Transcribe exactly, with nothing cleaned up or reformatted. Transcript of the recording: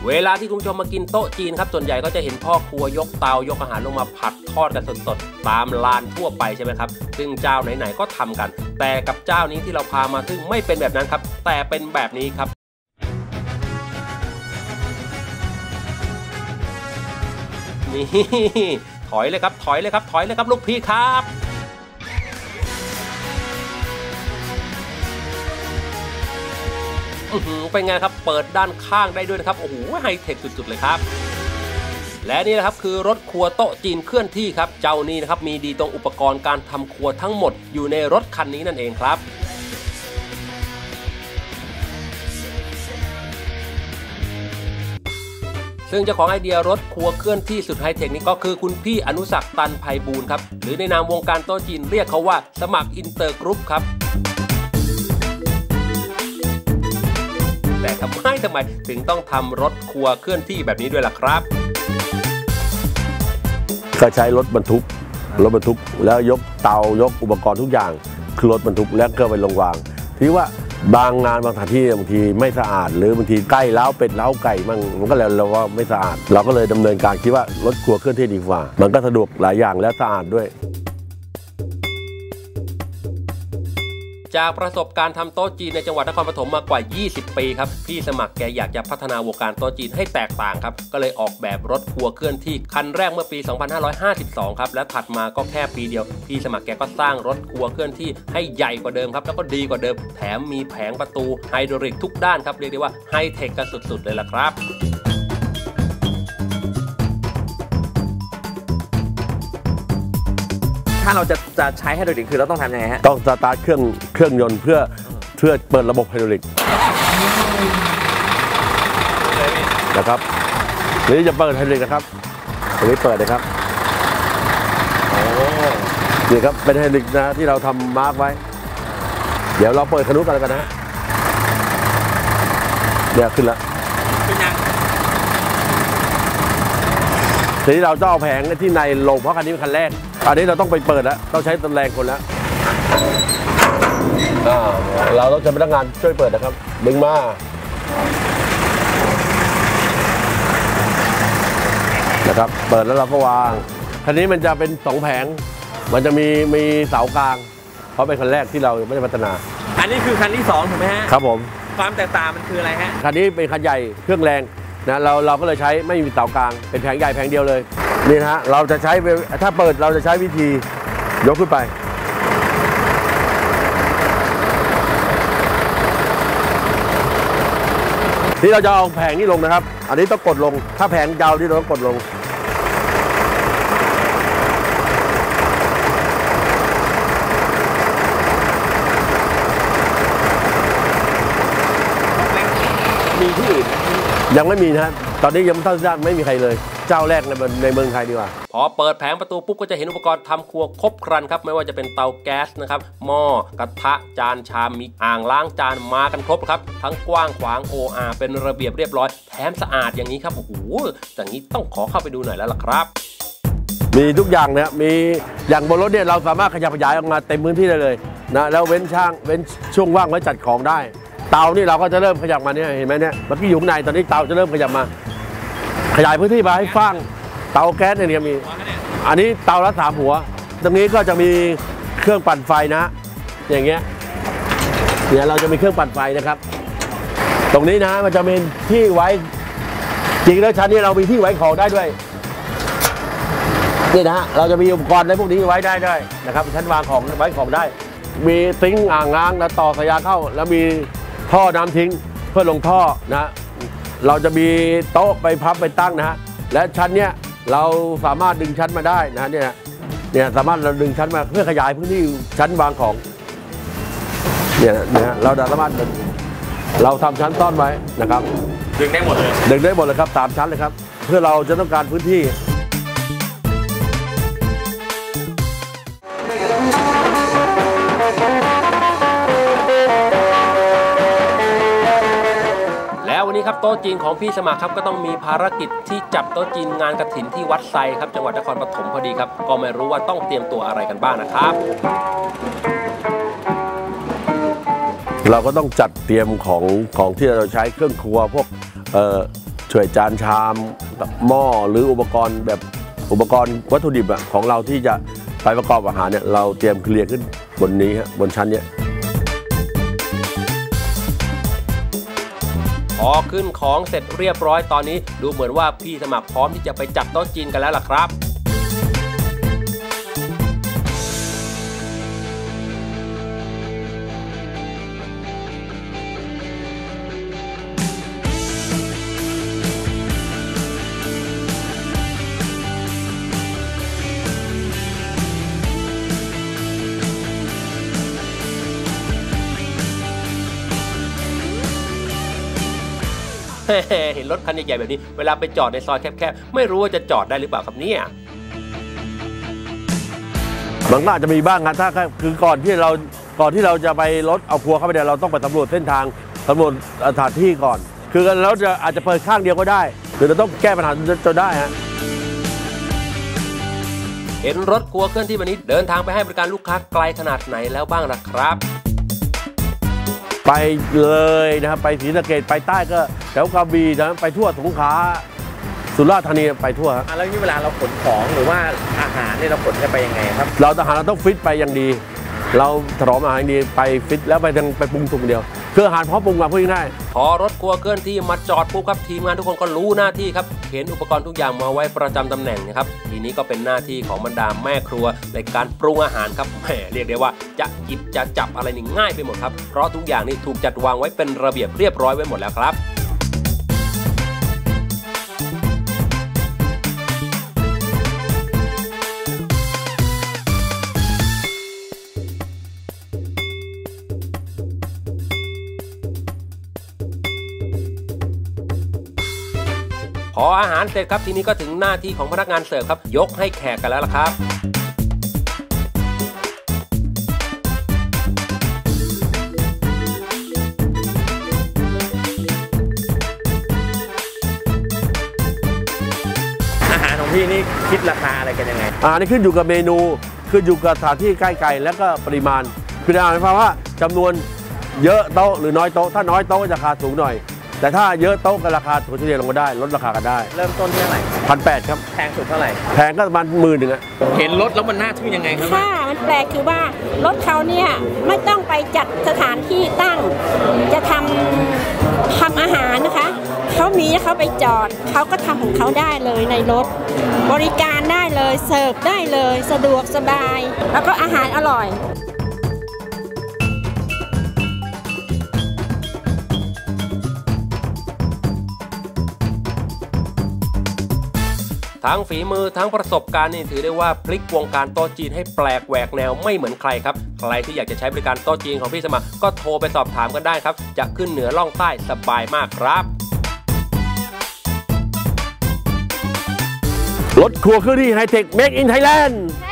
เวลาที่คุณผู้ชมมากินโต๊ะจีนครับส่วนใหญ่ก็จะเห็นพ่อครัวยกเตายกอาหารลงมาผัดทอดกันสดๆตามลานทั่วไปใช่ไหมครับซึ่งเจ้าไหนๆก็ทำกันแต่กับเจ้านี้ที่เราพามาซึ่งไม่เป็นแบบนั้นครับแต่เป็นแบบนี้ครับนี่ถอยเลยครับถอยเลยครับถอยเลยครับลูกพี่ครับเป็นไงครับเปิดด้านข้างได้ด้วยนะครับโอ้โหไฮเทคสุดๆเลยครับและนี่นะครับคือรถครัวโต๊ะจีนเคลื่อนที่ครับเจ้านี้นะครับมีดีตรงอุปกรณ์การทำครัวทั้งหมดอยู่ในรถคันนี้นั่นเองครับซึ่งเจ้าของไอเดียรถครัวเคลื่อนที่สุดไฮเทคนี้ก็คือคุณพี่อนุศักดิ์ตันไพบูลย์ครับหรือในนามวงการโต๊ะจีนเรียกเขาว่าสมัครอินเตอร์กรุ๊ปครับแต่ทำไมทำไมถึงต้องทำรถครัวเคลื่อนที่แบบนี้ด้วยล่ะครับก็ใช้รถบรรทุกรถบรรทุกแล้วยกเตายกอุปกรณ์ทุกอย่างคือรถบรรทุกแล้วก็ไปลงวางที่ว่าบางงานบางสถานที่บางทีไม่สะอาดหรือบางทีใกล้เล้าเป็ดเล้าไก่มั่งมันก็เลยเราว่าไม่สะอาดเราก็เลยดำเนินการคิดว่ารถครัวเคลื่อนที่ดีกว่ามันก็สะดวกหลายอย่างและสะอาดด้วยจากประสบการณ์ทำโต๊ะจีนในจังหวัดนครปฐมมากว่ายี่สิบปีครับพี่สมัครแกอยากจะพัฒนาวงการโต๊ะจีนให้แตกต่างครับก็เลยออกแบบรถครัวเคลื่อนที่คันแรกเมื่อปี สองพันห้าร้อยห้าสิบสอง ครับและถัดมาก็แค่ปีเดียวพี่สมัครแกก็สร้างรถครัวเคลื่อนที่ให้ใหญ่กว่าเดิมครับแล้วก็ดีกว่าเดิมแถมมีแผงประตูไฮดรอลิกทุกด้านครับเรียกได้ว่าไฮเทคกันสุดๆเลยล่ะครับถ้าเราจะจะใช้ไฮดรอลิกคือเราต้องทำยังไงฮะต้องสตาร์ทเครื่องเครื่องยนต์เพื่อเพื่อเปิดระบบไฮดรอลิกนะครับหรือจะเปิดไฮดรอลิกนะครับตรงนี้เปิดนะครับนี่ครับเป็นไฮดรอลิกนะที่เราทำมาร์กไว้เดี๋ยวเราเปิดคันนู้นกันแล้วกันนะเนี่ยขึ้นแล้วขึ้นยังทีนี้เราจะเอาแผงที่ในลงเพราะคันนี้เป็นคันแรกอันนี้เราต้องไปเปิดแล้วต้องใช้ตะแรงคนแล้วเราต้องใช้พนักงานช่วยเปิดนะครับดึงมานะครับเปิดแล้วเราก็วางคันนี้มันจะเป็นสองแผงมันจะมีมีเสากลางเพราะเป็นคันแรกที่เราไม่ได้พัฒนาอันนี้คือคันที่สองถูกไหมฮะครับผมความแตกต่างมันคืออะไรฮะคันนี้เป็นคันใหญ่เครื่องแรงนะเราเราก็เลยใช้ไม่มีเสากลางเป็นแผงใหญ่แผงเดียวเลยนี่นะฮะเราจะใช้ถ้าเปิดเราจะใช้วิธียกขึ้นไปที่เราจะเอาแผงนี้ลงนะครับอันนี้ต้องกดลงถ้าแผงยาวที่เราต้องกดลงมีที่อื่นยังไม่มีนะตอนนี้ยังไม่ทันไม่มีใครเลยเจ้าแรกในในเมืองไทยดีกว่าพอเปิดแผงประตูปุ๊บก็จะเห็นอุปกรณ์ทำครัวครบครันครับไม่ว่าจะเป็นเตาแก๊สนะครับหม้อกระทะจานชามมีอ่างล้างจานมากันครบครับทั้งกว้างขวาง โอ อาร์ เป็นระเบียบเรียบร้อยแถมสะอาดอย่างนี้ครับโอ้โหอย่างนี้ต้องขอเข้าไปดูหน่อยแล้วล่ะครับมีทุกอย่างนะมีอย่างบนรถเนี่ยเราสามารถขยับขยายออกมาเต็มพื้นที่ได้เลยนะแล้วเว้นช่างเว้นช่วงว่างไว้จัดของได้เตานี่เราก็จะเริ่มขยับมาเนี่ยเห็นไหมเนี่ยเมื่อกี้อยู่ข้างในตอนนี้เตาจะเริ่มขยับมาขยายพื้นที่มาให้ฟังเตาแก๊สเนี่ยมีอันนี้เตาละสามหัวตรงนี้ก็จะมีเครื่องปั่นไฟนะอย่างเงี้ยเนี่ยเราจะมีเครื่องปั่นไฟนะครับตรงนี้นะมันจะเป็นที่ไว้จริงแล้วชั้นนี้เรามีที่ไว้ของได้ด้วยนี่นะฮะเราจะมีอุปกรณ์ในพวกนี้ไว้ได้ด้วยนะครับชั้นวางของไว้ของได้มีซิงค์อ่างล้างแล้วต่อสายยางเข้าแล้วมีท่อน้ำทิ้งเพื่อลงท่อนะเราจะมีโต๊ะไปพับไปตั้งนะฮะและชั้นเนี้ยเราสามารถดึงชั้นมาได้นะเนี่ยเนี่ยสามารถเราดึงชั้นมาเพื่อขยายพื้นที่ชั้นวางของเนี่ยเนี่ยเราสามารถเราทำชั้นซ่อนไว้นะครับดึงได้หมดเลยดึงได้หมดเลยครับสามชั้นเลยครับเพื่อเราจะต้องการพื้นที่วันนี้ครับโต๊ะจีนของพี่สมัครครับก็ต้องมีภารกิจที่จับโต๊ะจีนงานกฐินที่วัดไซครับจังหวัดนครปฐมพอดีครับก็ไม่รู้ว่าต้องเตรียมตัวอะไรกันบ้างนะครับเราก็ต้องจัดเตรียมของของที่เราใช้เครื่องครัวพวกเอ่อช่วยจานชามหม้อหรืออุปกรณ์แบบอุปกรณ์วัตถุดิบของเราที่จะไปประกอบอาหารเนี่ยเราเตรียมเคลียร์ขึ้นบนนี้ฮะบนชั้นเนี้ยพอขึ้นของเสร็จเรียบร้อยตอนนี้ดูเหมือนว่าพี่สมัครพร้อมที่จะไปจัดโต๊ะจีนกันแล้วล่ะครับเห็นรถคันใหญ่ๆแบบนี้เวลาไปจอดในซอยแคบๆไม่รู้ว่าจะจอดได้หรือเปล่าครับเนี่ยบางก็อาจจะมีบ้างครับถ้าคือก่อนที่เราก่อนที่เราจะไปรถเอาครัวเข้าไปเนี่ยเราต้องไปสำรวจเส้นทางสำรวจสถานที่ก่อนคือเราจะอาจจะเปิดข้างเดียวก็ได้หรือเราต้องแก้ปัญหาจนได้ฮะเห็นรถครัวเคลื่อนที่วันนี้เดินทางไปให้บริการลูกค้าไกลขนาดไหนแล้วบ้างล่ะครับไปเลยนะครับไปศรีสะเกษไปใต้ก็แถวกระบี่นะไปทั่วสงขลาสุราษฎร์ธานีไปทั่วครับแล้วนี่เวลาเราขนของหรือว่าอาหารเนี่ยเราขนกันไปยังไงครับเราทหารเราต้องฟิตไปอย่างดีเราถนอมอาหารดีไปฟิตแล้วไปยังไปปรุงสุกเดียวคืออาหารพร้อมปรุงมาพูดง่ายพอรถครัวเคลื่อนที่มาจอดปุ๊บครับทีมงานทุกคนก็รู้หน้าที่ครับเห็นอุปกรณ์ทุกอย่างมาไว้ประจำตำแหน่งนะครับทีนี้ก็เป็นหน้าที่ของบรรดาแม่ครัวในการปรุงอาหารครับแหมเรียกได้ว่าจะหยิบจะจับอะไรนี่ง่ายไปหมดครับเพราะทุกอย่างนี่ถูกจัดวางไว้เป็นระเบียบเรียบร้อยไว้หมดแล้วครับพออาหารเสร็จครับทีนี้ก็ถึงหน้าที่ของพนักงานเสิร์ฟครับยกให้แขกกันแล้วล่ะครับอาหารของพี่นี่คิดราคาอะไรกันยังไงอาหารนี่ขึ้นอยู่กับเมนูขึ้นอยู่กับสถานที่ใกล้ๆและก็ปริมาณคืออาหารหมายความว่าจำนวนเยอะโต๊ะหรือน้อยโต๊ะถ้าน้อยโต๊ะจะราคาสูงหน่อยแต่ถ้าเยอะโต๊ะกับราคาถูกเฉลี่ยลงมาได้ลดราคากันได้เริ่มต้นที่เท่าไหร่พันแปดครับแพงสุดเท่าไหร่แพงก็ประมาณหมื่นหนึ่งอะเห็นรถแล้วมันน่าทึ่งยังไงครับค่ะมันแปลกคือว่ารถเขาเนี่ยไม่ต้องไปจัดสถานที่ตั้งจะทำทำอาหารนะคะเขามีเขาไปจอดเขาก็ทำของเขาได้เลยในรถบริการได้เลยเสิร์ฟได้เลยสะดวกสบายแล้วก็อาหารอร่อยทั้งฝีมือทั้งประสบการณ์นี่ถือได้ว่าพลิกวงการโต๊ะจีนให้แปลกแหวกแนวไม่เหมือนใครครับใครที่อยากจะใช้บริการโต๊ะจีนของพี่สมัครก็โทรไปสอบถามกันได้ครับจะขึ้นเหนือล่องใต้สบายมากครับรถครัวเคลื่อนที่ไฮเทค Make in Thailand